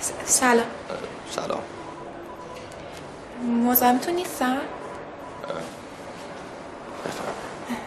سلام. سلام. مزاحمتون نیستم؟ بفرمایید.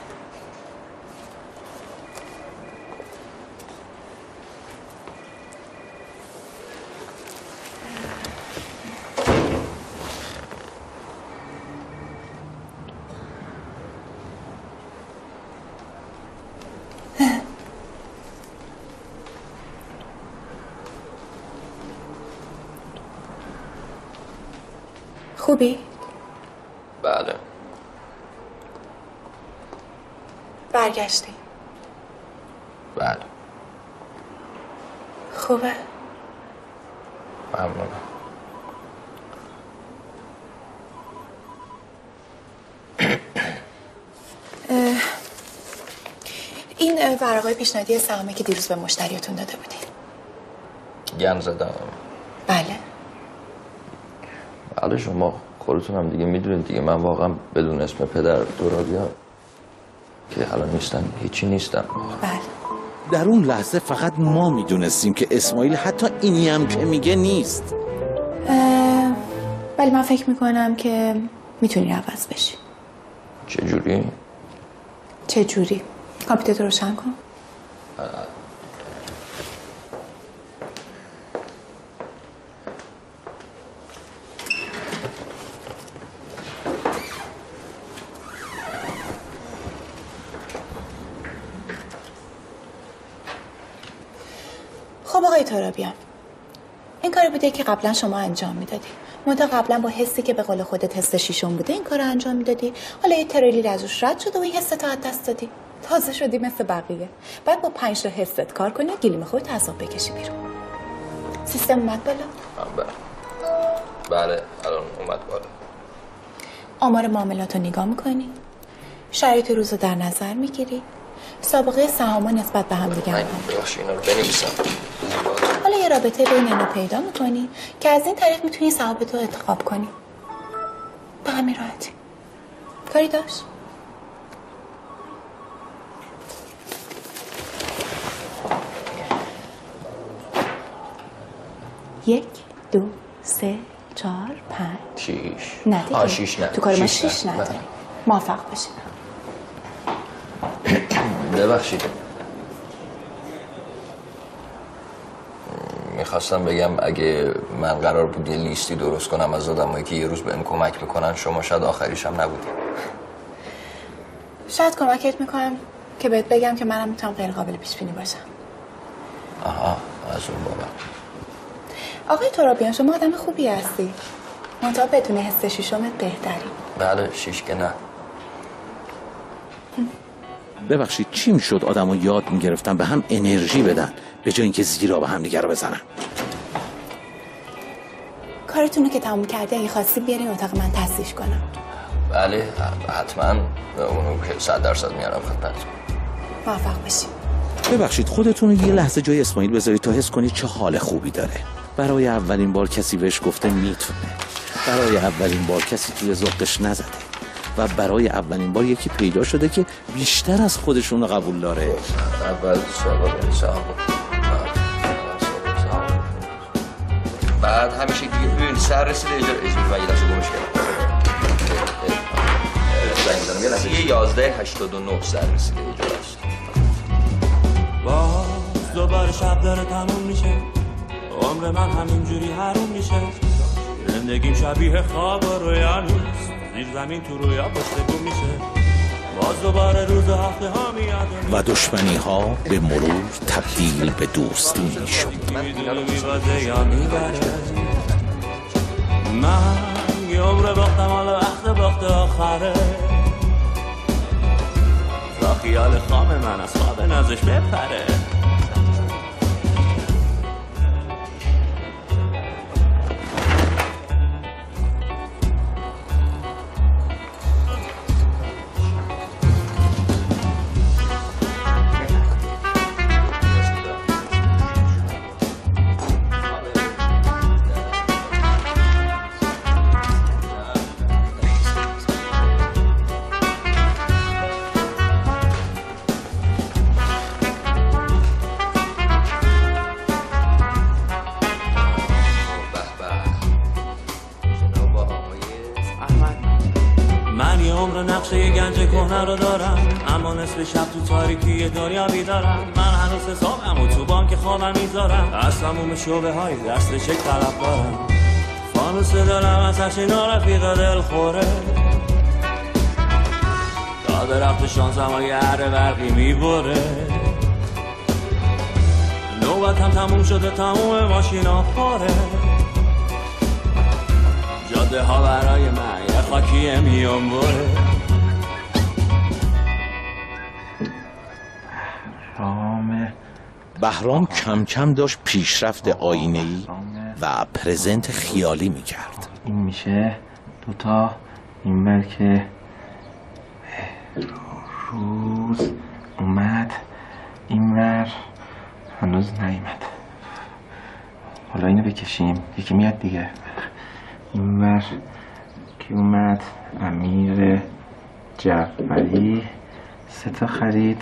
خوبی؟ بله. برگشتی؟ بله. خوبه؟ ممنونم. این ورقای پیشنهادی سهامی که دیروز به مشتریاتون داده بودی. گند زدم. بله. بله شما خودتون هم دیگه میدونید دیگه من واقعا بدون اسم پدر دورابیا که الان نیستم هیچی نیستم. بله. در اون لحظه فقط ما میدونستیم که اسماعیل حتی اینی هم که میگه نیست. ولی من فکر میکنم که میتونی عوض بشی. چجوری؟ چجوری؟ کامپیوتر روشن کن. خب آقای ترابیان، این کاری بوده که قبلا شما انجام میدادی. منتها قبلا با حسی که به قول خودت حس شیشم بوده این کار انجام میدادی. حالا یه تریلی ازش رد شده و این حس تا دست دادی. تازه شدی مثل بقیه. بعد با 5 تا حست کار کنی و گلیم خودت عذاب بکشی بیرون. سیستم اومد بالا؟ بله الان اومد بالا. آمار معاملات رو نگاه میکنی؟ شرایط روز رو در نظر میگیری؟ سابقه سهاما نسبت به هم دیگه من باشه اینا رو بنویسم. حالا یه رابطه بین اینو پیدا میکنی که از این طریق میتونی ثوابت رو انتخاب کنی. به همین راحتی. کاری داشت؟ یک، 2، 3، 4، 5 6 نه دیگه. 6 نه. تو کار ما 6 نداری. موفق باشی. ببخشید میخواستم بگم اگه من قرار بود یه لیستی درست کنم از آدمایی که یه روز بهم کمک میکنن شما شاید آخریش هم نبودی. شاید کمکت میکنم که بهت بگم که منم میتونم غیر قابل پیش بینی باشم. آها از اون بابت. آقای ترابیان شما آدم خوبی هستی. منتها بدون حس شیشمت بهتری. بله 6 که نه. ببخشید چی میشد آدمو یاد میگرفتن به هم انرژی بدن به جای اینکه زیرا به هم دیگه رو بزنن؟ کارتون رو که تموم کرده اگه خواستی بیارین اتاق من تصحیح کنم. بله حتما اونو که 100% میارم خدمتتون. موفق باشید. ببخشید خودتون رو یه لحظه جای اسماعیل بذارید تا حس کنید چه حال خوبی داره. برای اولین بار کسی بهش گفته میتونه. برای اولین بار کسی توی ذوقش نزده. و برای اولین بار یکی پیدا شده که بیشتر از خودشون قبول داره. اول سوال صاحب بعد همیشه دیگه سر رسیده اجازه من یه لحظه گمش کردم. زنگ زنم یه لحظه 11:89 سر رسیده اجازه است. باز دوباره شب داره تموم میشه، عمر من همینجوری حروم میشه، زندگیم شبیه خواب و رویا نیست، زیر زمین تو رویا پشت میشه، باز دوباره روز هفته ها میاد و دشمنی ها به مرور تبدیل به دوستی میشد. میبازه یا میبره، من یه عمر باختم حالا وقت باخت آخره، تا خیال خام من از خواب نازش بپره. کهنه رو دارم، اما نصف شب تو تاریکی دنیا بیدارم. من هنوز حسابم و تو بانک خوابم میذارم، از تموم شعبه های دست چک طلب دارم. فانوس دلم ازش اینا رفیق دل خوره، تا درخت شانسم و یه برقی میبره. نوبت هم تموم شده، تموم ماشینا پاره. جاده ها برای من یه خاکیه میانبره. بهرام کم کم داشت پیشرفت آینه‌ای و پرزنت خیالی میکرد. این میشه دوتا، این بر که روز اومد، این بر هنوز نیومد. حالا اینو بکشیم، یکی میاد دیگه. این بر که اومد، امیر جعفری 3 تا خرید،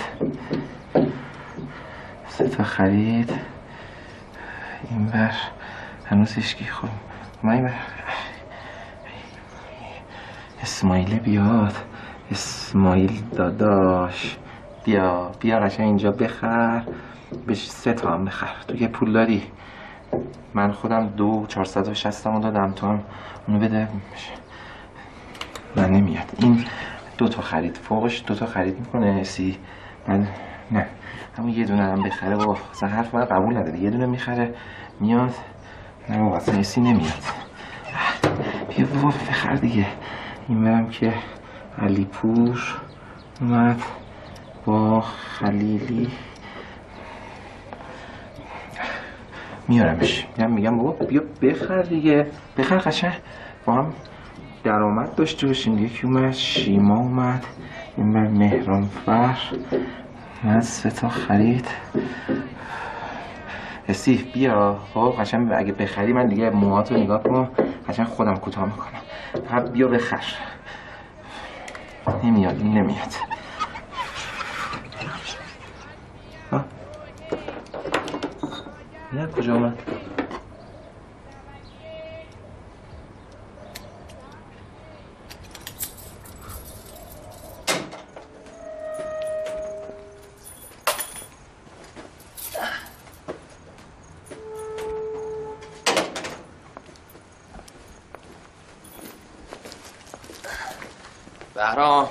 3 تا خرید. این بر هنوز هیچکی. خب من بر اسماعیل بیاد. اسماعیل داداش بیا قشنگ اینجا بخر، بهش 3 تا هم بخر. تو که پول داری، من خودم 2,460 دادم، تو هم اونو بده. من نمیاد. این 2 تا خرید، فوقش 2 تا خرید میکنه سی. من نه، همون یه دونه هم بخره بابا. اصلا حرف من قبول نداره. یه دونه میخره میاد. نه بابا اصلا سی نمیاد. بیا بابا بخر دیگه. این برم که علی پور اومد با خلیلی، میارمش. میگم بابا بیا بخر دیگه، بخر قشنگ با هم درآمد داشته باشیم. یکی اومد شیما اومد، این بر مهرانفر اومد 3 تا خرید. اسیف بیا. خب قشنگ اگه بخری من دیگه موهاتو نگاه کن، قشنگ خودم کوتاه میکنم. فقط بیا بخر. نمیاد، این نمیاد. نه کجا اومد؟ بهرام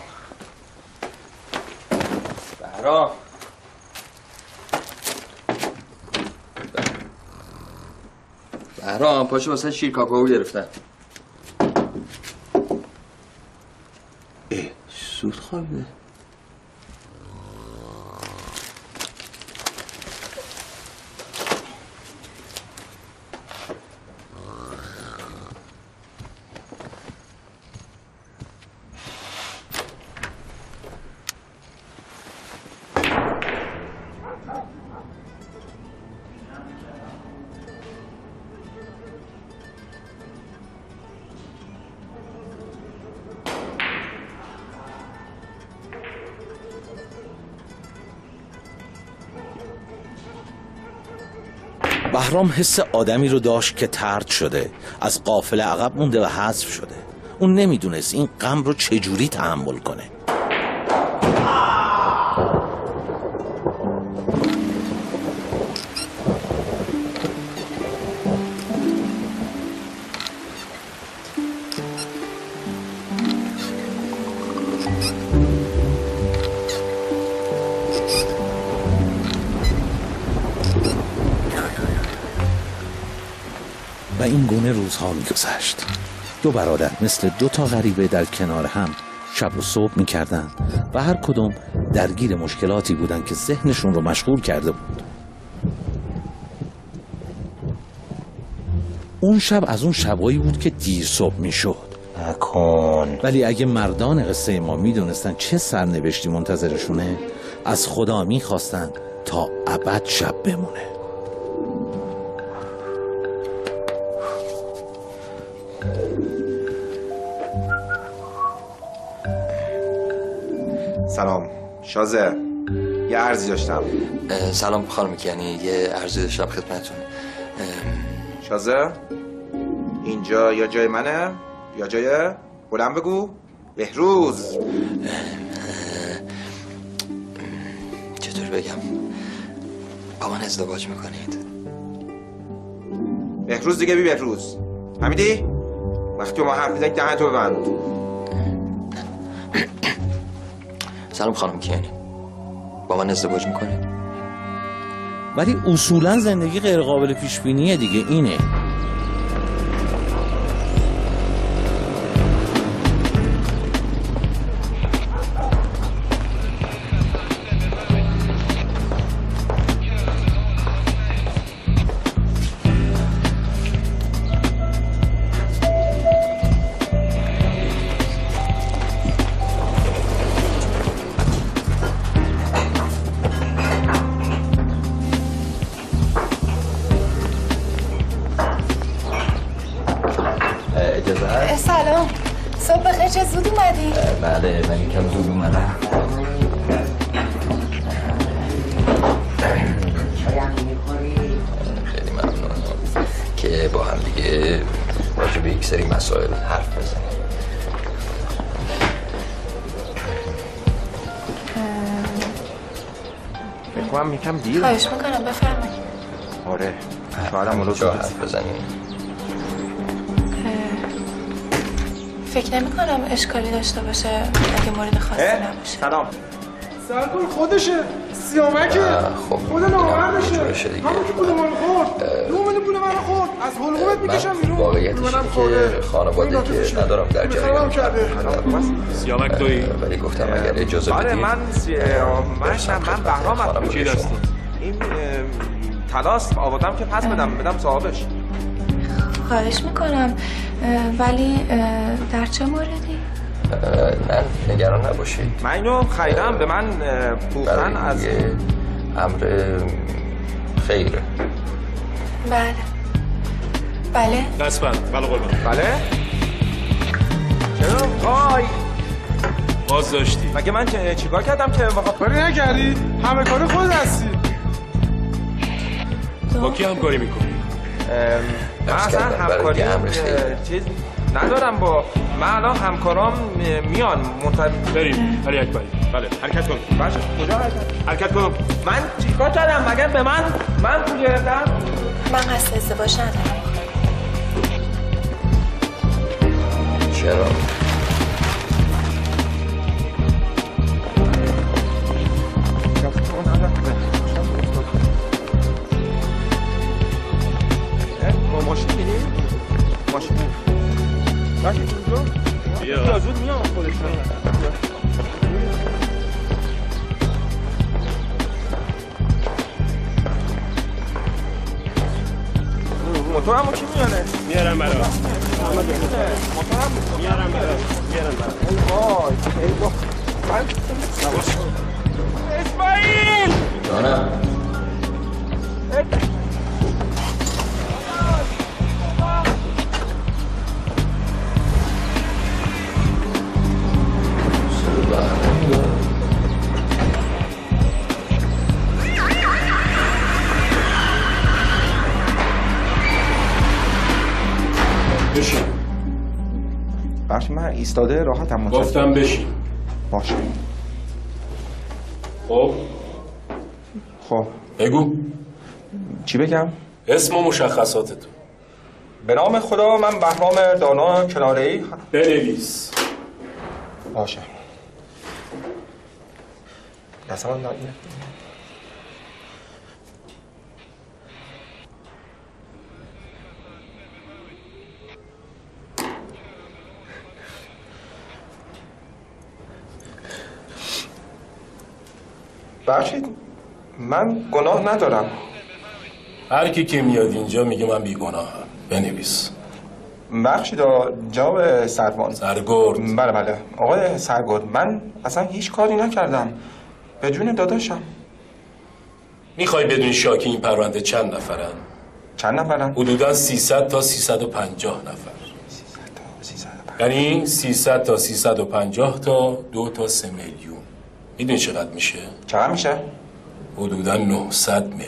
پاشو واسه شیر کاکائو گرفتن. سود خوابیده. بهرام حس آدمی رو داشت که طرد شده، از قافله عقب مونده و حذف شده. اون نمیدونست این غم رو چجوری تحمل کنه. و این گونه روزها می‌گذشت. 2 برادر مثل 2 تا غریبه در کنار هم شب و صبح می‌کردند و هر کدوم درگیر مشکلاتی بودند که ذهنشون رو مشغول کرده بود. اون شب از اون شبایی بود که دیر صبح میشد. نکن. ولی اگه مردان قصه ما میدونستن چه سرنوشتی منتظرشونه، از خدا میخواستن تا ابد شب بمونه. سلام شازه، یه عرضی داشتم. سلام خانم کیانی، یه عرضی داشتم خدمتتون. شازه اینجا یا جای منه یا جای بلند بگو بهروز. راستش بگم با من ازدواج میکنید؟ بهروز دیگه بی بهروز فهمیدی؟ وقتی ما حرف میزنی دهنتو ببند. سلام خانم کیانی، با من ازدواج میکنید؟ ولی اصولا زندگی غیر قابل پیش بینیه دیگه. اینه سلام، صبح بخیر. چه زود اومدی؟ بله من یکم زود اومدم. خیلی ممنون که با هم دیگه راجع به یک سری مسائل حرف بزنیم. بخوام یکم دیر. خواهش میکنم بفرمایید. آره شاید هم جا حرف بزنیم. فکر نمی کنم اشکالی داشته باشه اگه مورد خاصی نباشه. سلام. سرکن خودشه سیامکه خب خود نامردشه دیگه. همون که پول من خورد 2 میلیون پول من خورد از حلقومت میکشم بیرون. واقعیتش اینه که خانواده که ندارم در جریان سیامک تویی؟ ولی گفتم اگر اجازه بدید. آره من بهرام از چی دستی؟ این تلاس آوردم که پس بدم صاحبش. خواهش میکنم ولی در چه موردی؟ نه نگران نباشید. من اینو خریدم به من پوختن از امر خیره. بله بله دست بند. بله قربان. بله چرا؟ آی باز داشتی مگه من چیکار کردم که کاری نکردی؟ همه کاری خود هستی. با کی همکاری میکنی؟ من اصلا همکاری چیز ندارم با من. الان همکارام میان بریم علی اکبری. بله حرکت کن. باشه کجا حرکت کن. من چیکار کردم مگه به من پول گرفتم؟ من قصد ازدواج ندارم. چرا؟ ماشین میدیم؟ ماشین باشه اونجا؟ بیا زود میام خودش. موتور همون کی میانه؟ میارم برای موتور هم میارم برای ای با اسماعیل جانم بشین. بخش من ایستاده راحتم گفتم بشین. باشه خب بگو چی بگم؟ اسم و مشخصات تو. به نام خدا من بهرام دانا کناره‌ای. بنویس. باشه دست من داریم. بخشید من گناه ندارم. هر کی که میاد اینجا میگه من بیگناهم. بنویس. بخشید جواب سروان سرگرد. بله آقای سرگرد من اصلا هیچ کاری نکردم به جون داداشم. میخوای بدونی شاکی این پرونده چند نفرن؟ چند نفرن؟ حدودا 300 تا 350 نفر. 300 یعنی 300 تا 350 تا 2 تا 3 میلیون. میدونی چقدر میشه؟ چقدر میشه؟ حدودا 900 میلیون.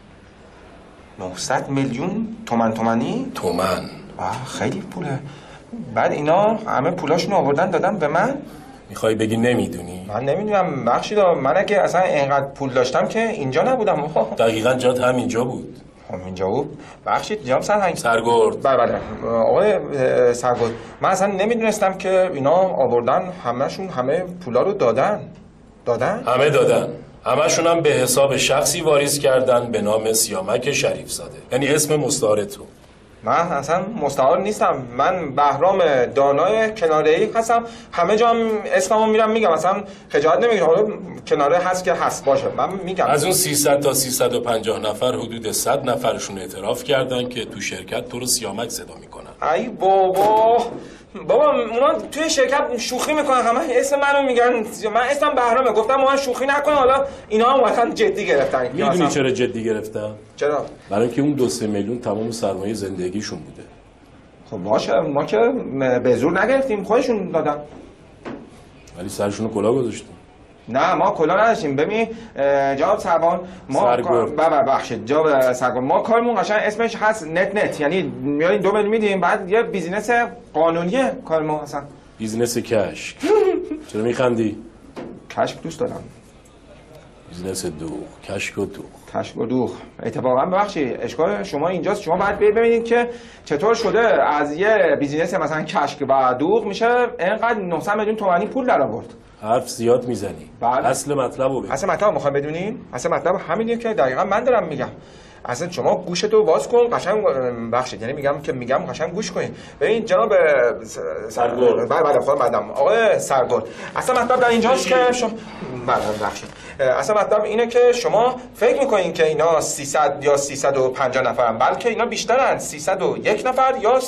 900 میلیون تومنی؟ تومن. خیلی پوله. بعد اینا همه پولاشون آوردن دادن به من؟ میخوای بگی نمیدونی؟ من نمیدونم بخشید، من اگه اصلا اینقدر پول داشتم که اینجا نبودم. دقیقاً جات همینجا بود. اینجا بود؟ بخشید جناب سرهنگ. سرگرد. بله آقای سرگرد، من اصلا نمیدونستم که اینا آوردن همه پولا رو دادن. همه دادن. همشون هم به حساب شخصی واریز کردن به نام سیامک شریف زاده، یعنی اسم مستعار تو. من اصلا مستعار نیستم، من بهرام دانای کناره‌ای هستم. همه جا هم اسممو میرم میگم، اصلا خجالت نمیگیرم. حالا کناره هست که هست، باشه من میگم. از اون 300 تا 350 نفر حدود 100 نفرشون اعتراف کردن که تو شرکت تو رو سیامک صدا میکنن. ای بابا اونا توی شرکت شوخی میکنن، همه اسم منو میگن. من اسمم بهرامه، گفتم ما شوخی نکنه. حالا اینا هم مثلا جدی گرفتن. میدونی چرا جدی گرفتن؟ چرا؟ برای اینکه اون 2-3 میلیون تمام سرمایه زندگیشون بوده. خب باشه، ما که به زور نگرفتیم، خودشون دادن. ولی سرشون رو کلاه گذاشتیم. نه ما کلا نداشتیم. ببین جناب سربان، ما ببخشید جناب سربان، ما کارمون قشنگ اسمش هست نت، یعنی میاریم 2 میلیون میدیم، بعد یه بیزینس قانونیه کارمون. اصلا بیزینس کشک. چرا میخندی؟ کشک دوست دارم. بیزینس دوغ، کشک و دوغ. اتفاقا ببخشید اشکال شما اینجاست، شما باید ببینید که چطور شده از یه بیزینس مثلا کشک و دوغ میشه اینقدر 900 میلیون تومانی پول در آورد. حرف زیاد میزنی. بله. اصل مطلبو بگو. اصل مطلب میخوام بدونین؟ اصل مطلب همینه که دقیقاً من دارم میگم. اصلا شما گوشتو باز کن قشنگ، بخشید یعنی میگم قشنگ گوش کنین. ببین جناب سرگرد. بله خودم بعدم آقای سرگرد، اصلا مطلب در اینجاست که شما بخشید اصلا مطلب اینه که شما فکر میکنین که اینا 300 یا 350 نفرن، بلکه اینا بیشترن، 301 نفر یا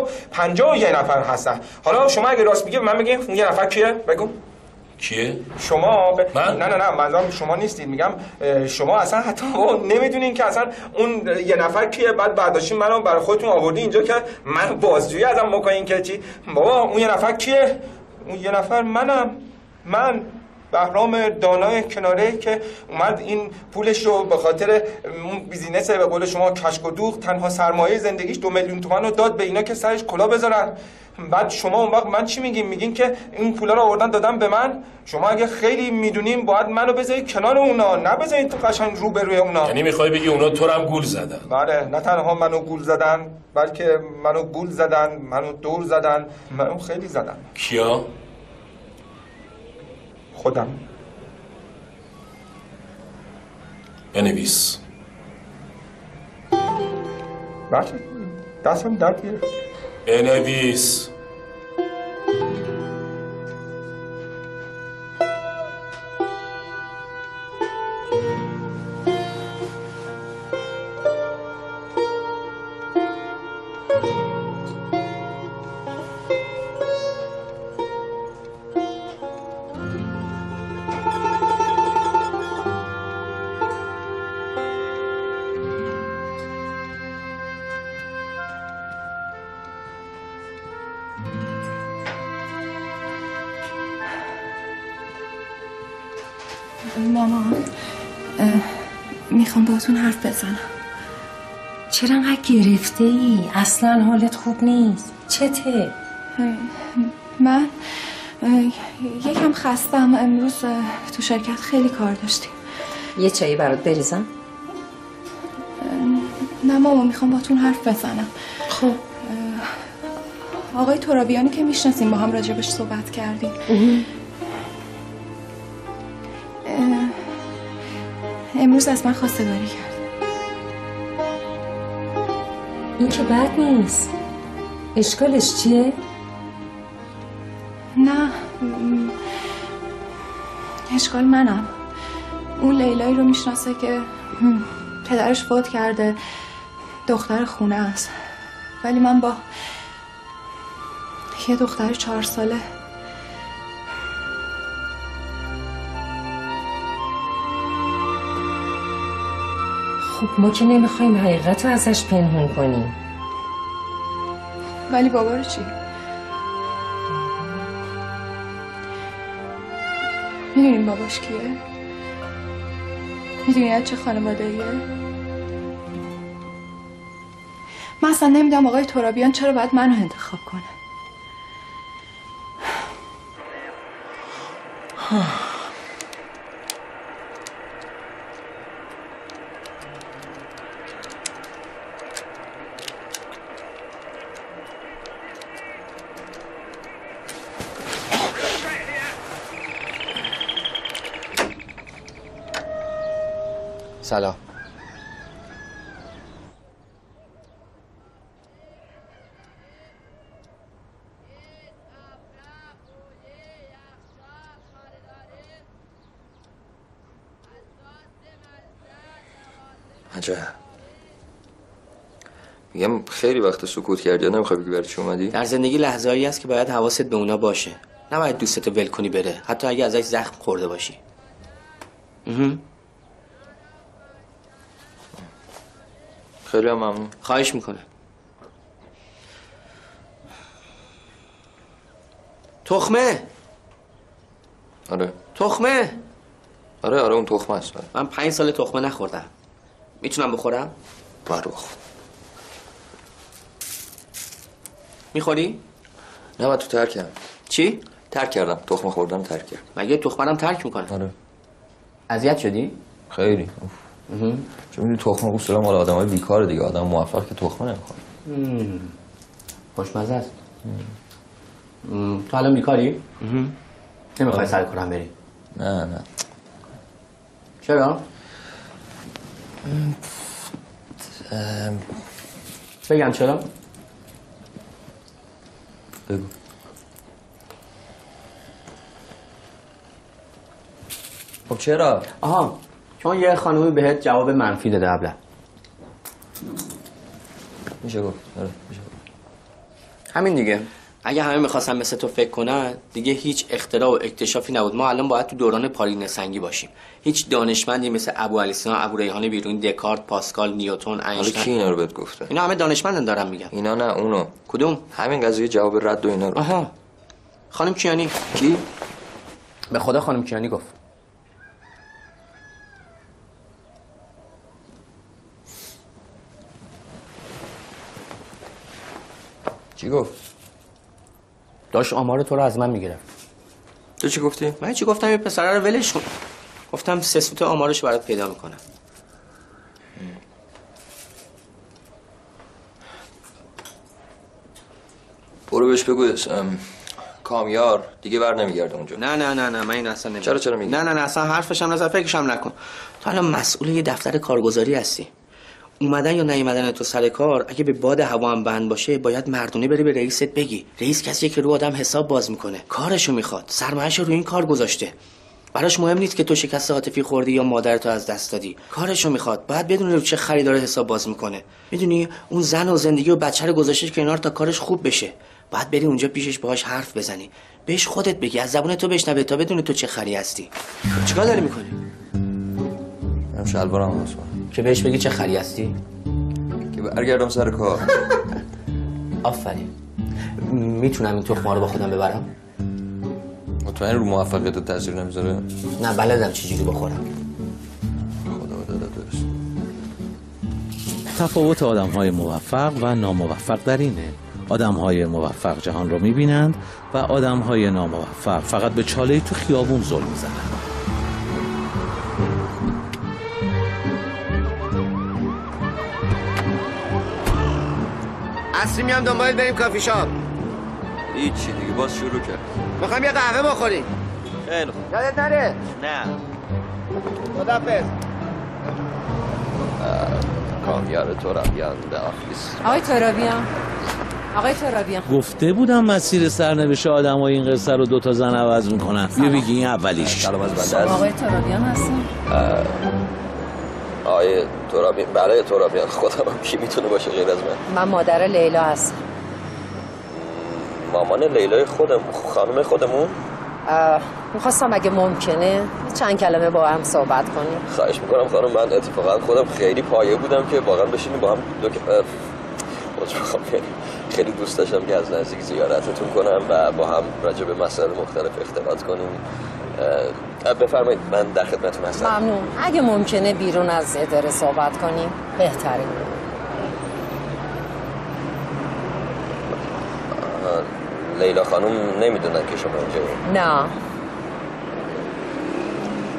351 نفر هستن. حالا شما اگه راست میگی من بگین اون یه نفر کیه؟ بگو کیه؟ شما من؟ نه منظورم شما نیستید. میگم شما اصلا حتی نمیدونین که اصلا اون یه نفر کیه. بعد برداشتین منو برای خودتون آوردین اینجا که من بازجویی ازم بکنین که چی. بابا اون یه نفر کیه؟ اون یه نفر منم. من بهرام دانای کناره که اومد این پولش رو به خاطر اون بیزینس به قول شما کشک و دوغ، تنها سرمایه زندگیش 2 میلیون تومان رو داد به اینا که سرش کلا بذارن. بعد شما اون وقت من چی میگین که این پولا رو آوردن دادن به من. شما اگه خیلی میدونین باید منو بذارید کنار اونا، نه بذارید تو قشنگ رو به روی اونا. یعنی میخوای بگی اونا تو رو هم گول زدن؟ بله، نه تنها منو گول زدن، بلکه منو گول زدن، منو دور زدن، منو خیلی زدن. کیا؟ خودم. بنویس. بچه دستم درد گرفت. بنویس. مامان میخوام باهاتون حرف بزنم. چرا انقدر گرفته ای؟ اصلا حالت خوب نیست. چته؟ من یکم خستم. امروز تو شرکت خیلی کار داشتیم. یه چایی برات بریزم؟ نه مامان، میخوام باهاتون حرف بزنم. خب آقای ترابیانی که میشناسیم با هم راجبش صحبت کردیم. امروز از من خواستگاری کرد. این که بد نیست. اشکالش چیه؟ نه اشکال منم. اون لیلایی رو میشناسه که پدرش فوت کرده، دختر خونه است، ولی من با یه دختر 4 ساله. خب ما که نمیخوایم حقیقت رو ازش پنهون کنیم. ولی بابا رو چی؟ میدونیم باباش کیه؟ میدونی از چه خانواده‌ایه؟ من اصلا نمیدونم آقای ترابیان چرا باید منو انتخاب کنه. سلام. عجب. میگم خیلی وقت سکوت کردی، نمیخوای بگی برای چی اومدی؟ در زندگی لحظه‌ای هست که باید حواست به اونا باشه. نباید دوستتو ول کنی بره، حتی اگه ازش زخم خورده باشی. خیلی هم ممنون. خواهش میکنه. تخمه. آره. تخمه. آره اون تخمه است. من 5 سال تخمه نخوردم. میتونم بخورم؟ بروخ. میخوری؟ نه من تو ترکم. چی؟ ترک کردم. تخمه خوردم ترک کردم. مگه تخمه ترک میکنه؟ آره. اذیت شدی؟ خیلی. چون میدونی تخمه اصولا مال آدمای بیکاره دیگه. آدم موفق که تخمه نمیخوره. خوشمزه است. تو الان بیکاری؟ نمیخوای سر کارم بری؟ نه. چرا؟ بگم چرا؟ بگو. خب چرا؟ آها، چون یه خانومی بهت جواب منفی داده قبلا. میشه گفت. آره میشه گفت. همین دیگه. اگه همه میخواستن مثل تو فکر کنن دیگه هیچ اختراع و اکتشافی نبود. ما الان باید تو دوران پارین سنگی باشیم. هیچ دانشمندی مثل ابو علی سینا، ابو ریحان بیرونی، دکارت، پاسکال، نیوتن، اینشتین. کی اینا رو بهت گفته؟ اینا همه دانشمندن دارم میگم. اینا نه اونو. کدوم؟ همین قضیه جواب رد و اینا رو. آها. خانم کیانی. کی؟ به خدا خانم کیانی گفت. چی گفت؟ داشت آمار تو رو از من میگرفت. تو چی گفتی؟ من چی گفتم؟ یه پسره رو ولش کن. گفتم 3 سوت آمارش برات پیدا میکنم. برو بهش بگو کامیار دیگه بر نمیگرده اونجا. نه من این اصلا نمیگم. چرا میگی؟ نه اصلا حرفش هم نزن، فکرش هم نکن. تو الان مسئول یه دفتر کارگزاری هستی. اومدن یا نیومدن تو سر کار اگه به باد هوا هم بند باشه باید مردونه بری به رئیست بگی. رئیس کسیه که رو آدم حساب باز میکنه، کارشو میخواد، سرمایه‌شو رو این کار گذاشته. براش مهم نیست که تو شکست عاطفی خوردی یا مادرتو از دست دادی. کارشو میخواد، باید بدونه رو چه خریدار حساب باز میکنه. میدونی اون زن و زندگی و بچه رو گذاشته کنار تا کارش خوب بشه. باید بری اونجا پیشش باهاش حرف بزنی، بهش خودت بگی، از زبون تو بشنوه تا بدونه تو چه خری هستی. چیکار داری میکنی؟ من شلوارم واسه که بهش بگی چه خری هستی؟ که برگردم سر کار. آفرین. میتونم این تخمه رو با خودم ببرم؟ مطمئن رو موفقیت تاثیر نمیذاره؟ نه بلدم چجوری بخورم. خدا داده درست. تفاوت آدم‌های موفق و ناموفق در اینه. آدم‌های موفق جهان رو می‌بینند و آدم‌های ناموفق فقط به چاله‌ای تو خیابون زل می‌زنند. عصری میام دنبال بریم کافی شاپ. هیچی دیگه باز شروع کرد. میخوایم یه قهوه بخوریم. خیلی خوب. یادت نره؟ نه. خداحافظ. کامیار ترابیان به آفیس. آقای ترابیان گفته بودم مسیر سرنوشت آدمای این قصه رو 2 زن عوض میکنن. بیا بگی این اولیش. سلام از بنده است. آقای ترابیان هستن؟ آقای ترابیان. برای ترابیان خودم کی میتونه باشه غیر از من مادر لیلا هستم. مامان لیلای خانم خودمون. میخواستم اگه ممکنه چند کلمه با هم صحبت کنیم. خواهش میکنم خانم. من اتفاقا خودم خیلی پایه بودم که واقعا بشینیم با هم خیلی دوست داشتم که از نزدیک زیارتتون کنم و با هم راجع به مسائل مختلف اختلاط کنیم. بفرمایید من در خدمتتون هستم. ممنون. اگه ممکنه بیرون از اداره صحبت کنیم بهتره. لیلا خانم نمیدونن که شما اینجا؟ نه.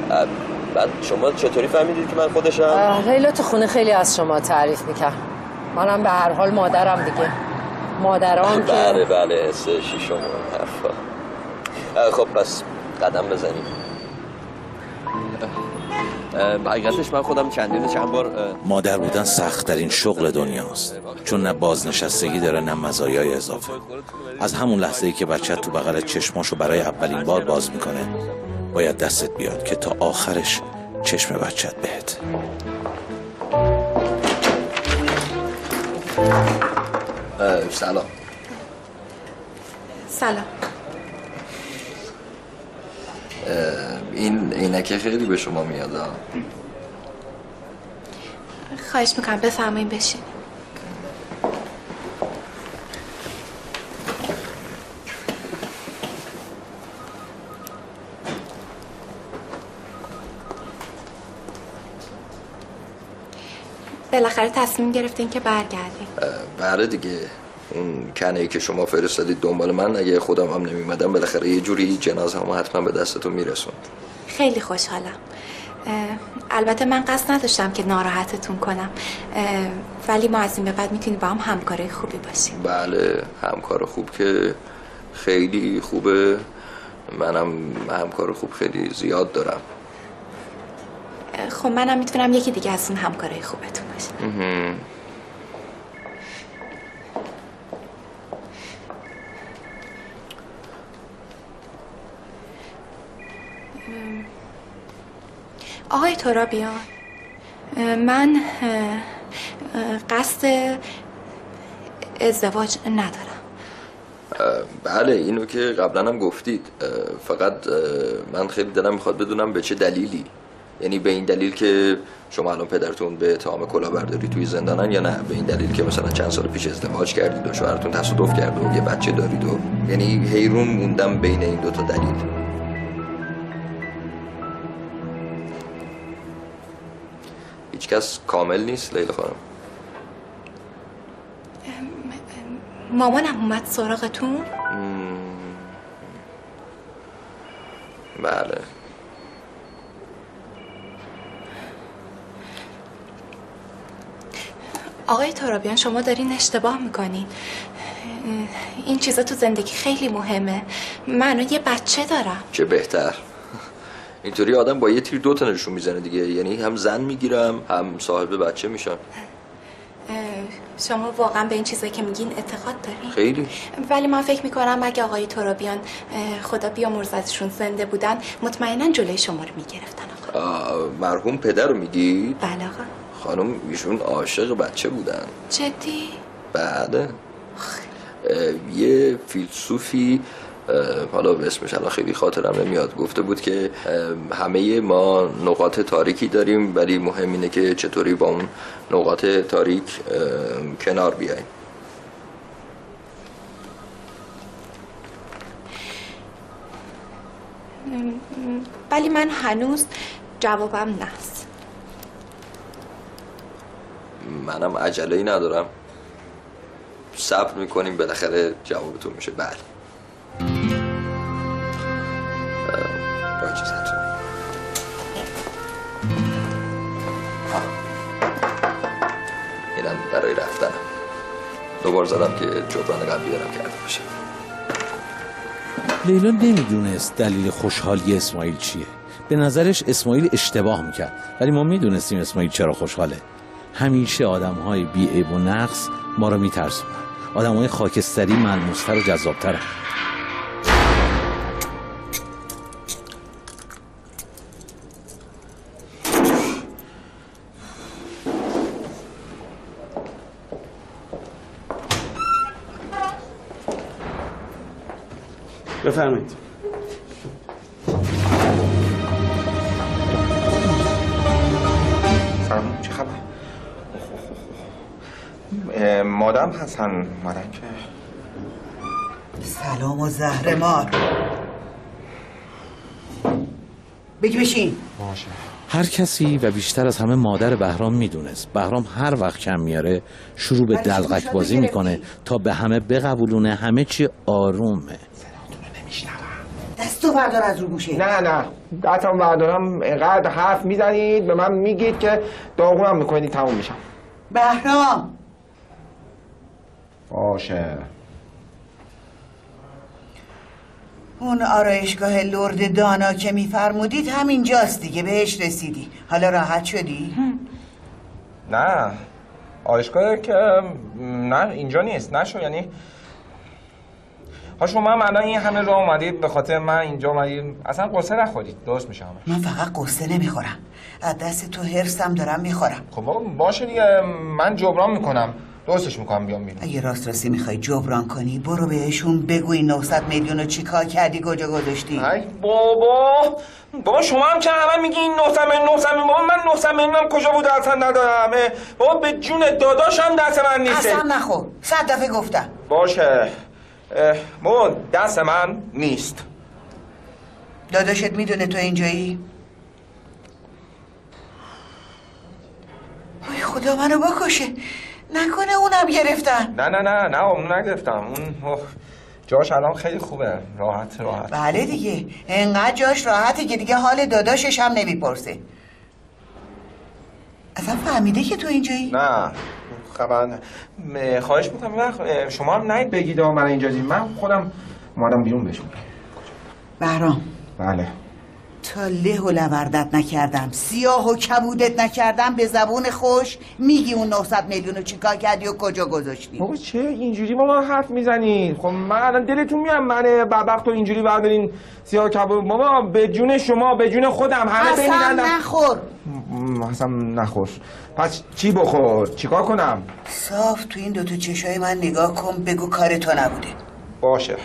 بعد شما چطوری فهمیدید که من خودشم؟ لیلا تو خونه خیلی از شما تعریف میکرد. منم به هر حال مادرم دیگه. مادران که بله حس شیشم حرفا. خب پس قدم بزنیم. حقیقتش من خودم چند بار مادر بودن سخت‌ترین شغل دنیاست، چون نه بازنشستگی داره نه مزایای اضافه. از همون لحظه‌ای که بچه تو بغل چشماشو برای اولین بار باز میکنه باید دستت بیاد که تا آخرش چشم بچت بهت. سلام. سلام. این عینکه خیلی به شما میاد. خواهش میکنم بفرمایید بشین. بالاخره تصمیم گرفتین که برگردین. بله دیگه. اون کنه‌ای که شما فرستادید دنبال من، اگه خودم هم نمیمدم بالاخره یه جوری جنازه هم حتما به دستتون میرسون. خیلی خوشحالم. البته من قصد نداشتم که ناراحتتون کنم، ولی ما از این به بعد میتونیم با هم همکارای خوبی باشیم. بله همکار خوب که خیلی خوبه. منم همکار خوب خیلی زیاد دارم. خب منم میتونم یکی دیگه از اون همکارای خوبتون باشم. آقای ترابیان، من قصد ازدواج ندارم. بله اینو که قبلا هم گفتید، فقط من خیلی دلم میخواد بدونم به چه دلیلی. یعنی به این دلیل که شما الان پدرتون به اتهام کلاهبرداری توی زندانن، یا نه به این دلیل که مثلا چند سال پیش ازدواج کردید و شوهرتون تصادف کرد و یه بچه دارید و یعنی حیرون موندم بین این دوتا دلیل. هیچ کس کامل نیست لیلا خانم. مامانم اومد سراغتون؟ بله. آقای ترابیان شما دارین اشتباه میکنین. این چیزا تو زندگی خیلی مهمه. من یه بچه دارم. چه بهتر. اینطوری آدم با یه تیر دو تا نشون میزنه دیگه. یعنی هم زن میگیرم هم صاحب بچه میشم. شما واقعا به این چیزایی که میگین اعتقاد دارین؟ خیلی. ولی من فکر میکنم اگه آقای ترابیان خدا بیامرزشون زنده بودن مطمئنا جلوی شما رو میگرفتن. مرحوم پدر رو میگید؟ بله آقا. خانم ایشون عاشق بچه بودن. جدی؟ بله. یه فیلسوفی، حالا اسمش الان خیلی خاطرم نمیاد، گفته بود که همه ما نقاط تاریکی داریم ولی مهم اینه که چطوری با اون نقاط تاریک کنار بیاییم. ولی من هنوز جوابم نست. منم عجله‌ای ندارم، صبر میکنیم بالاخره جوابتون میشه. بله. با اجازهتون. اینم برای رفتنم. دوبار زدم که جبران قبلی دارم کرده باشه. لیلا نمیدونست دلیل خوشحالی اسماعیل چیه. به نظرش اسماعیل اشتباه میکرد، ولی ما میدونستیم اسماعیل چرا خوشحاله. همیشه آدم‌های بی‌عیب و نقص ما رو میترسونن. آدم‌های خاکستری ملموس‌تر و جذاب‌ترن. بفرمایید. سلام، چه خبر؟ مادام هستن. مادام که سلام و زهر مار. بگی بشین. باشه. هر کسی و بیشتر از همه مادر بهرام میدونست بهرام هر وقت کم میاره شروع به دلقک بازی میکنه تا به همه بقبولونه همه چی آرومه. دستو بردار از رو گوشه. نه دستم بردارم اینقدر حرف میزنید به من میگید که داغونم میکنید تموم میشم. بهرام باشه. اون آرایشگاه لرد دانا که میفرمودید همینجاست دیگه، بهش رسیدی. حالا راحت شدی؟ نه آرایشگاه که نه اینجا نیست. نشو یعنی ها شما هم الان این همه راه اومدید به خاطر من اینجا اومدید، اصلا قصه نخورید. درست میشه همه. من فقط قصه نمیخورم، از دست تو هرسم دارم میخورم. خب باشه دیگه، من جبران میکنم، درستش میکنم بیام بیرون. اگه راستی میخوای جبران کنی برو بهشون بگو این 900 میلیون رو چیکار کردی، کجا گذاشتی. ای بابا شما هم که همه میگی این 900 میلیون، بابا من 900 میلیونم کجا بوده اصلا ندارم. بابا به جون داداشم دست من نیست. اصلا نخور، 100 دفعه گفتم. باشه بابا دست من نیست. داداشت میدونه تو اینجایی؟ وای خدا منو بکشه، نکنه اونم گرفتن. نه اون نگرفتم. اون جاش الان خیلی خوبه، راحت. بله دیگه، انقدر جاش راحته که دیگه حال داداشش هم نمیپرسه. اصلا فهمیده که تو اینجایی؟ نه خبر. خواهش میکنم شما هم نید بگید من اینجایی. من خودم اومدم بیرون بهشون. بهرام. بله. تا له و لوردت نکردم، سیاه و کبودت نکردم، به زبون خوش میگی اون 900 میلیون رو چیکار کردی و کجا گذاشتی؟ بابا چه اینجوری با من حرف میزنید؟ خب من الان دلتون میاد من بدبخت رو اینجوری بردارین سیاه و کبود؟ بابا به جون شما، به جون خودم همه اصلا نخور. اصلا نخور. پس چی بخور؟ چیکار کنم؟ صاف تو این دوتا چشای من نگاه کن، بگو کار تو نبوده. باشه.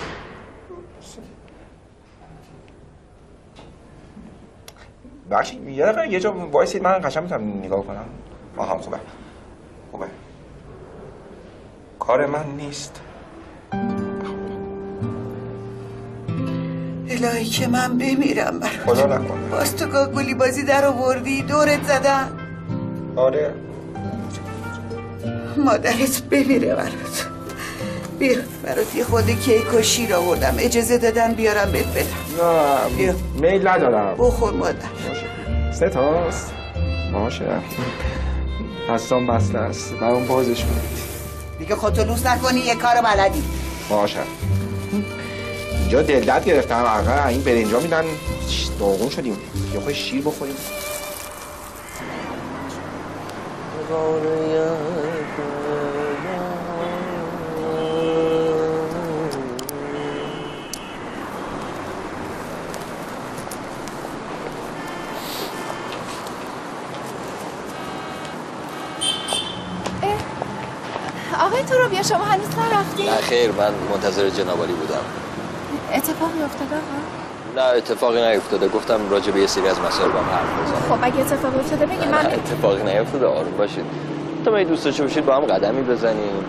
بخشی یه جا وایسید من قشنگ میتونم نگاه کنم. هم خوبه کار من نیست. الهی که من بمیرم برات. خدا نکنه. باز تو گاگولی بازی در آوردی، دورت زدن. آره مادرت بمیره برات. بیا برات یه خود کیک و شیر آوردم، اجازه دادن بیارم بهت بدم. نه بیا. میل ندارم. بخور مادر. باشه 3 تاست. باشه دستان بسته است، برام بازش کنید دیگه خودتو لوس نکنی، یه کارو بلدی. باشه. اینجا دلدت گرفتم، آقا این برنجا میدن داغون شدیم، یه خود شیر بخوریم. آقای ترابیان شما هنوز نرفتید؟ نه خیر، من منتظر جنابالی بودم. اتفاقی افتاده آقا؟ نه اتفاقی نیفتاده، گفتم راجع به یه سری از مسائل با هم حرف بزنم. خب اگه اتفاقی افتاده بگی من. اتفاقی نیفتاده، آروم باشید. تا اگه دوست داشته باشید با هم قدمی بزنیم.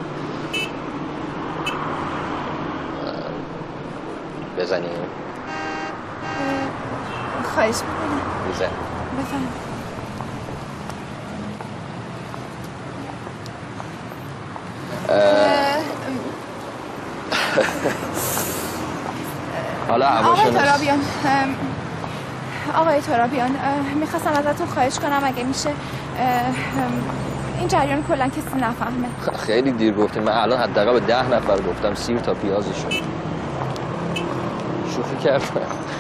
خواهش میکنم. بزن. بفهم. حالا هواشون آقای ترابیان میخواستم ازتون خواهش کنم اگه میشه این جریان کلا کسی نفهمه. خیلی دیر گفتیم، من الان حداقل به 10 نفر گفتم سیر تا پیازشون. شوخی کردم.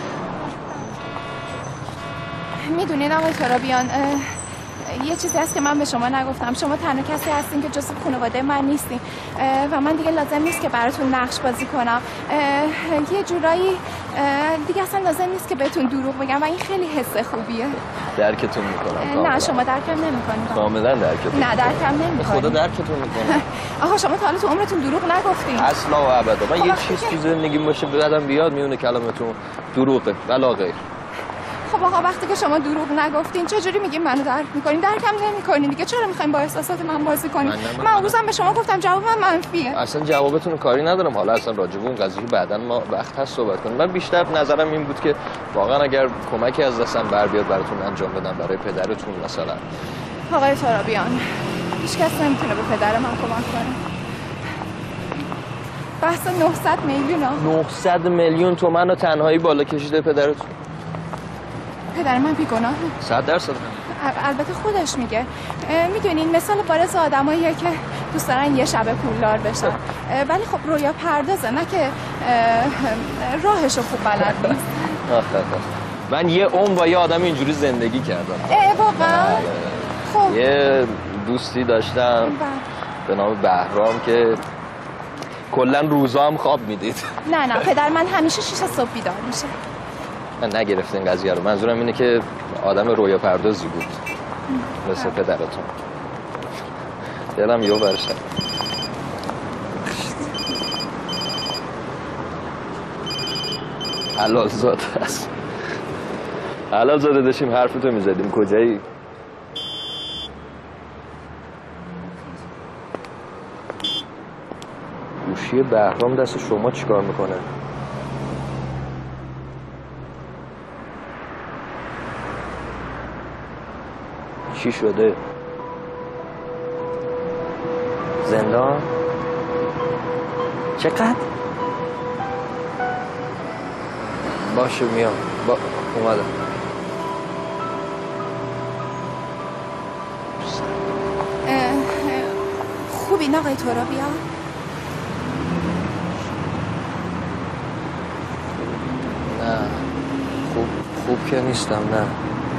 میدونید آقای ترابیان یه چیزی هست که من به شما نگفتم. شما تنها کسی هستین که جزو خانواده من نیستین و من دیگه لازم نیست که براتون نقش بازی کنم. یه جورایی دیگه اصلا لازم نیست که بهتون دروغ بگم و این خیلی حس خوبیه. درکتون میکنم. نه شما درکم نمیکنید. کاملا درکتون. نه درکم نمیکنید. خدا درکتون میکنه. آقا شما تا حالا تو عمرتون دروغ نگفتین؟ اصلا و ابدا. من یه چیز تو زندگی باشه بعدم بیاد میونه کلامتون دروغه ولا غیر. خب آقا وقتی که شما دروغ نگفتین چجوری میگین منو درک میکنین؟ درکم نمیکنین دیگه. چرا میخواین با احساسات من بازی کنین؟ من اون روزم به شما گفتم جواب من منفیه. اصلا جوابتون رو کاری ندارم. حالا اصلا راجع به اون قضیه بعداً ما وقت هست صحبت کنیم. من بیشتر نظرم این بود که واقعا اگر کمکی از دستم بر بیاد براتون انجام بدم برای پدرتون مثلا. آقای ترابیان هیچ کس نمیتونه به پدر من کمک کنه. بحث 900 میلیون ها. 900 میلیون تومن رو تنهایی بالا کشیده پدرتون. پدر من بیگناهه. 100%. البته خودش میگه. میدونین مثال بارز آدماییه که دوست دارن یه شب پولدار بشن، ولی خب رویا پردازه، نه که راهشو خوب بلد نیست. من یه عمر با یه آدم اینجوری زندگی کردم. واقعا؟ خب یه دوستی داشتم به نام بهرام که کلا روزا هم خواب میدید. نه پدر من همیشه 6 صبح بیدار میشه. من نگرفتم این قضیه رو. منظورم اینه که آدم رویا پردازی بود مثل پدرتون. دلم یهو برشد. حلال زاده است. حلال زاده داشتیم حرفتو میزدیم. کجایی؟ گوشی بهرام دست شما چیکار میکنه؟ چی شده؟ زندان؟ چقدر؟ باشه میام. اومدم. خوبی آقای ترابی ها؟ نه خوب که نیستم. نه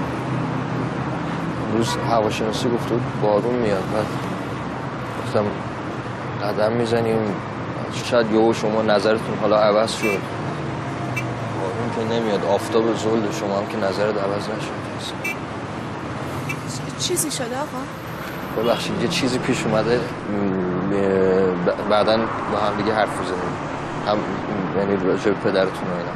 روز هواشناسی گفت بارون میاد. بعد گفتم قدم میزنیم شاید یهو شما نظرتون حالا عوض شد. بارون که نمیاد. آفتاب زلد شما هم که نظرت عوض نشد. چیزی شده آقا؟ ببخشید یه چیزی پیش اومده. بعداً با هم دیگه حرف بزنیم. هم یعنی راجع به پدرتون و اینا.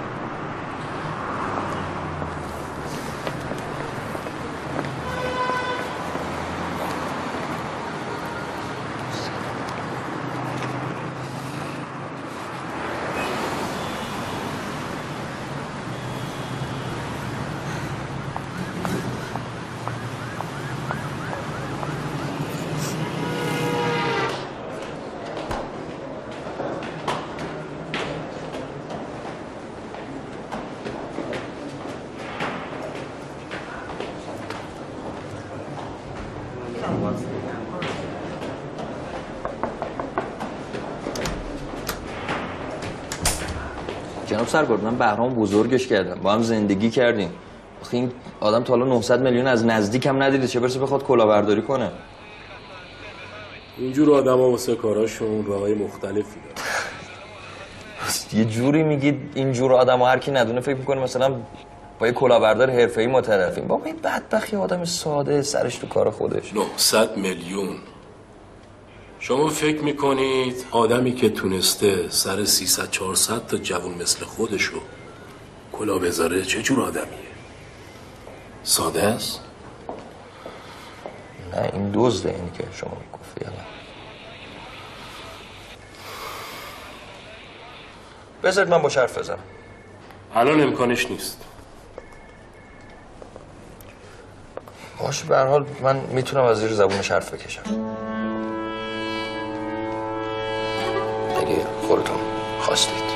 جناب سرگرد من بهرام بزرگش کردم. با هم زندگی کردیم. آخه این آدم تا حالا 900 میلیون از نزدیک هم ندیده، چه برسه بخواد کلاهبرداری کنه. اینجور آدما واسه کاراشون راههای مختلفی دارن. یه جوری میگید اینجور آدما هر کی ندونه فکر میکنه مثلا با یه کلاهبردار حرفه‌ای ما طرفیم. بابا این بدبختی آدم ساده سرش تو کار خودش. 900 میلیون. شما فکر میکنید آدمی که تونسته سر 300-400 تا جوون مثل خودشو کلاه بذاره چه جور آدمیه؟ ساده است؟ نه این دزده اینی که شما گفتی. بذارید من با حرف بزنم. الان امکانش نیست. باشه به هر حال من میتونم از زیر زبونش حرف بکشم. اگه خودتون خواستید.